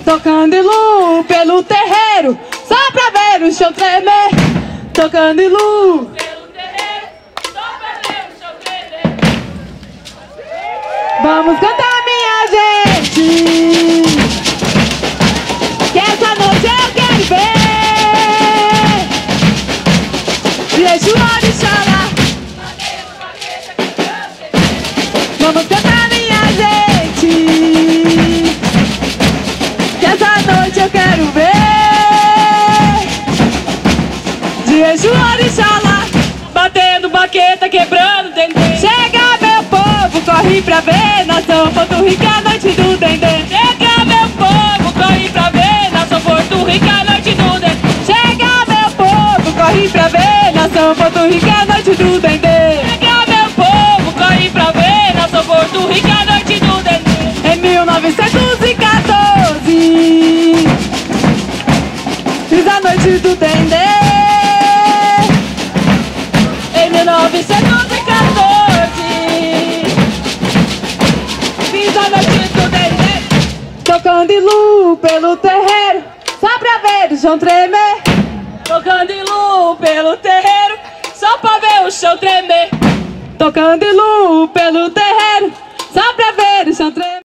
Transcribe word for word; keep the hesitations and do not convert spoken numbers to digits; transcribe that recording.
Tocando ilu pelo terreiro, só pra ver o chão tremer. Tocando ilu Pelo terreiro, só pra ver o chão tremer. Vamos cantar, minha gente, que essa noite eu quero ver. Deixa o orixá lá. Vamos cantar, minha gente, que essa noite eu quero ver. Deixa o orixá lá. Batendo baqueta, quebrando dendê. Chega, meu povo, corre pra ver nação Porto Rico, a noite do dendê. Chega, meu povo, corre pra ver nação Porto Rico, a noite do dendê. Chega, meu povo, corre pra ver nação Porto Rico, a noite do dendê. Chega, meu povo, corre pra ver nação Porto Rico, a noite do dendê. Em mil novecentos e quatorze fiz a noite do dendê. Em mil novecentos e quatorze Fiz a noite do dendê. Tocando ilu pelo terreiro, só pra ver o chão tremer. Tocando ilu pelo terreiro, só pra ver o chão tremer. Tocando ilu pelo terreiro, só pra ver o chão tremer.